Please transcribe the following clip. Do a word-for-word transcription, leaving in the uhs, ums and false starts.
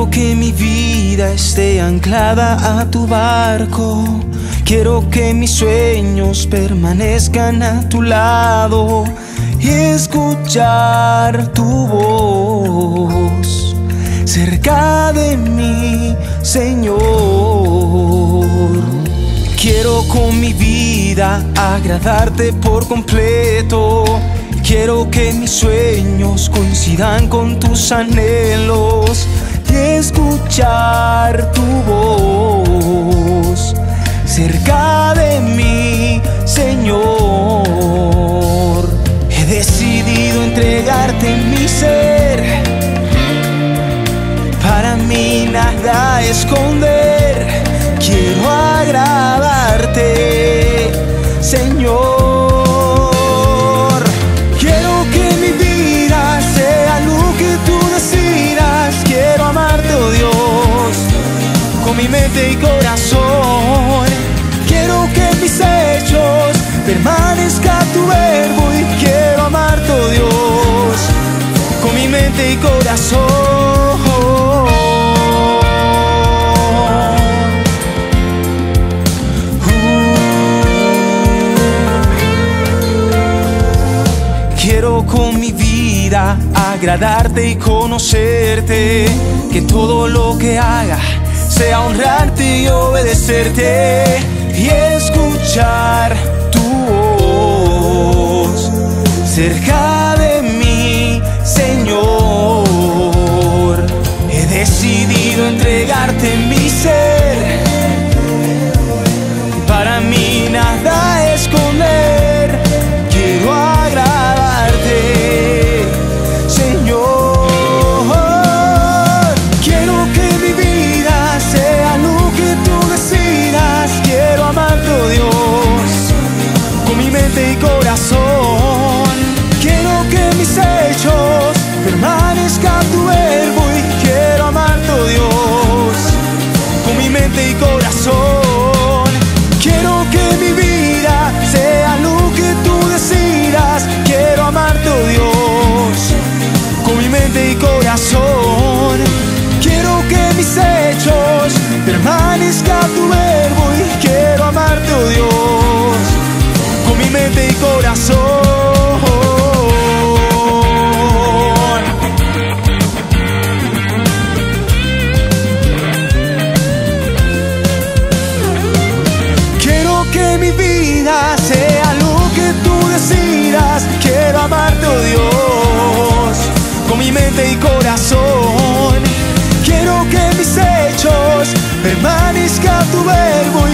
Quiero que mi vida esté anclada a tu barco. Quiero que mis sueños permanezcan a tu lado y escuchar tu voz cerca de mí, Señor. Quiero con mi vida agradarte por completo. Quiero que mis sueños coincidan con tus anhelos y escuchar tu voz cerca de mí, Señor. He decidido entregarte mi ser, para mí nada esconder. Quiero agradarte, Señor. Quiero que mi vida sea lo que tú decidas. Quiero amarte, oh Dios, con mi mente y corazón. Quiero que en mis hechos permanezca tu verbo y quiero amarte, oh Dios, con mi mente y corazón. Quiero con mi vida agradarte y conocerte, que todo lo que haga sea honrarte y obedecerte y escuchar tu voz cerca de mí, Señor. He decidido entregarte mi ser, para mí nada esconder. Quiero agradarte, Señor. Quiero que mi vida sea lo que tú decidas. Quiero amarte, oh Dios, con mi mente y corazón. Quiero que en mis hechos permanezca tu verbo y quiero amarte, oh Dios, con mi mente y corazón. Quiero que mi vida sea lo que tú decidas. Quiero amarte, oh Dios, con mi mente y corazón. Quiero que mis hechos permanezca tu verbo y quiero amarte, oh Dios, con mi mente y corazón. Que mi vida sea lo que tú decidas. Quiero amarte, oh Dios, con mi mente y corazón. Quiero que en mis hechos permanezca tu verbo